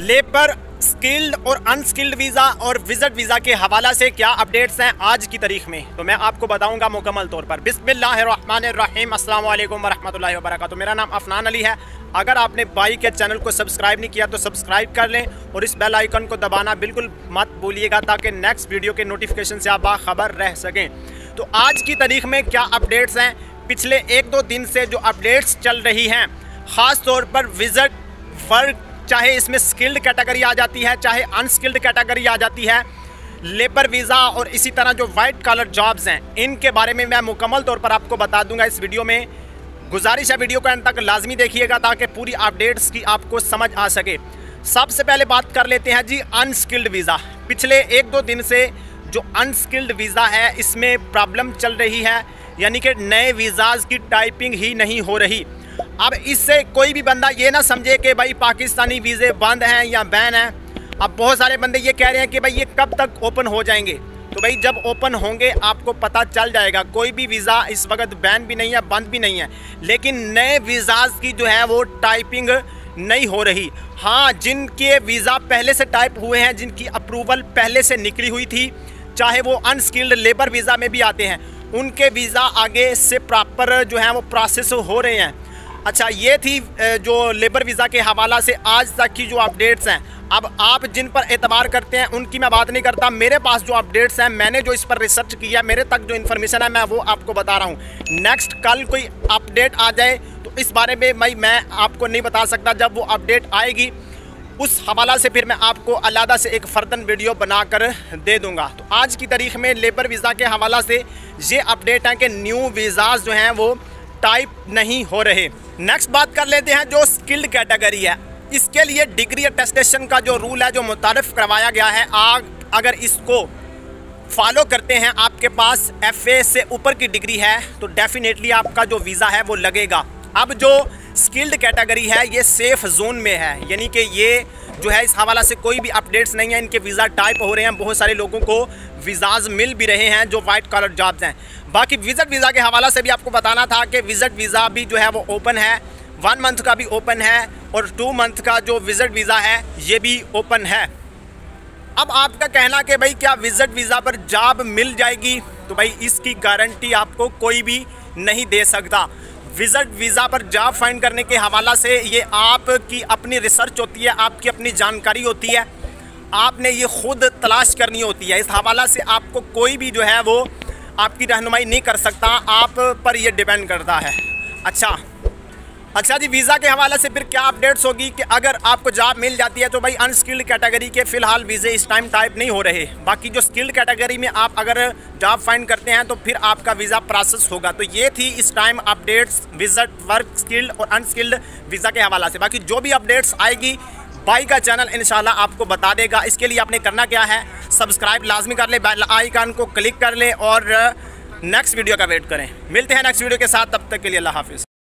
Labour, skilled और unskilled visa और visit visa के हवाला से क्या अपडेट्स हैं आज की तारीख में, तो मैं आपको बताऊंगा मुकम्मल तौर पर। बिस्मिल्लाहिर्रहमानिर्रहीम, अस्सलाम वालेकुम वरहमतुल्लाहि वबरकातुहू। मेरा नाम अफनान अली है। अगर आपने भाई के चैनल को सब्सक्राइब नहीं किया तो सब्सक्राइब कर लें और इस बेल आइकन को दबाना बिल्कुल मत भूलिएगा ताकि नेक्स्ट वीडियो के नोटिफिकेशन से आप बाखबर रह सकें। तो आज की तारीख में क्या अपडेट्स हैं, पिछले 1-2 दिन से जो अपडेट्स चल रही हैं, ख़ास तौर पर विजिट वर्क, चाहे इसमें स्किल्ड कैटेगरी आ जाती है चाहे अनस्किल्ड कैटेगरी आ जाती है, लेबर वीज़ा और इसी तरह जो वाइट कॉलर जॉब्स हैं, इनके बारे में मैं मुकम्मल तौर पर आपको बता दूंगा इस वीडियो में। गुजारिश है वीडियो को अंत तक लाजमी देखिएगा ताकि पूरी अपडेट्स की आपको समझ आ सके। सबसे पहले बात कर लेते हैं जी अनस्किल्ड वीज़ा। पिछले 1-2 दिन से जो अनस्किल्ड वीज़ा है इसमें प्रॉब्लम चल रही है, यानी कि नए वीज़ाज़ की टाइपिंग ही नहीं हो रही। अब इससे कोई भी बंदा ये ना समझे कि भाई पाकिस्तानी वीज़े बंद हैं या बैन हैं। अब बहुत सारे बंदे ये कह रहे हैं कि भाई ये कब तक ओपन हो जाएंगे, तो भाई जब ओपन होंगे आपको पता चल जाएगा। कोई भी वीज़ा इस वक्त बैन भी नहीं है, बंद भी नहीं है, लेकिन नए वीज़ाज़ की जो है वो टाइपिंग नहीं हो रही। हाँ, जिनके वीज़ा पहले से टाइप हुए हैं, जिनकी अप्रूवल पहले से निकली हुई थी, चाहे वो अनस्किल्ड लेबर वीज़ा में भी आते हैं, उनके वीज़ा आगे से प्रॉपर जो है वो प्रोसेस हो रहे हैं। अच्छा, ये थी जो लेबर वीज़ा के हवाला से आज तक की जो अपडेट्स हैं। अब आप जिन पर एतबार करते हैं उनकी मैं बात नहीं करता, मेरे पास जो अपडेट्स हैं, मैंने जो इस पर रिसर्च किया, मेरे तक जो इन्फॉर्मेशन है मैं वो आपको बता रहा हूँ। नेक्स्ट कल कोई अपडेट आ जाए तो इस बारे में मैं आपको नहीं बता सकता। जब वो अपडेट आएगी उस हवाला से फिर मैं आपको अलहदा से एक फ़र्दन वीडियो बनाकर दे दूँगा। तो आज की तारीख़ में लेबर वीज़ा के हवाला से ये अपडेट है कि न्यू वीज़ाज़ जो हैं वो टाइप नहीं हो रहे। नेक्स्ट बात कर लेते हैं जो स्किल्ड कैटेगरी है। इसके लिए डिग्री अटेस्टेशन का जो रूल है, जो मुतारिफ करवाया गया है, अगर इसको फॉलो करते हैं, आपके पास FA से ऊपर की डिग्री है तो डेफिनेटली आपका जो वीज़ा है वो लगेगा। अब जो स्किल्ड कैटेगरी है ये सेफ़ जोन में है, यानी कि ये जो है इस हवाला से कोई भी अपडेट्स नहीं है। इनके वीज़ा टाइप हो रहे हैं, बहुत सारे लोगों को वीज़ाज़ मिल भी रहे हैं जो वाइट कॉलर जॉब्स हैं। बाकी विजिट वीज़ा के हवाला से भी आपको बताना था कि विजिट वीज़ा भी जो है वो ओपन है, 1 मंथ का भी ओपन है और 2 मंथ का जो विजिट वीज़ा है ये भी ओपन है। अब आपका कहना कि भाई क्या विजिट वीज़ा पर जॉब मिल जाएगी, तो भाई इसकी गारंटी आपको कोई भी नहीं दे सकता। विजिट वीज़ा पर जॉब फाइंड करने के हवाला से ये आपकी अपनी रिसर्च होती है, आपकी अपनी जानकारी होती है, आपने ये खुद तलाश करनी होती है। इस हवाला से आपको कोई भी जो है वो आपकी रहनुमाई नहीं कर सकता, आप पर ये डिपेंड करता है। अच्छा जी, वीज़ा के हवाले से फिर क्या अपडेट्स होगी कि अगर आपको जॉब मिल जाती है तो भाई अनस्किल्ड कैटेगरी के फ़िलहाल वीज़े इस टाइम टाइप नहीं हो रहे। बाकी जो स्किल्ड कैटेगरी में आप अगर जॉब फाइंड करते हैं तो फिर आपका वीज़ा प्रोसेस होगा। तो ये थी इस time updates visit work, skilled और अनस्किल्ड वीज़ा के हवाला से। बाकी जो भी अपडेट्स आएगी भाई का चैनल इंशाल्लाह आपको बता देगा। इसके लिए आपने करना क्या है, सब्सक्राइब लाजमी कर ले, बेल आइकन को क्लिक कर ले और नेक्स्ट वीडियो का वेट करें। मिलते हैं नेक्स्ट वीडियो के साथ, तब तक के लिए अल्लाह हाफिज़।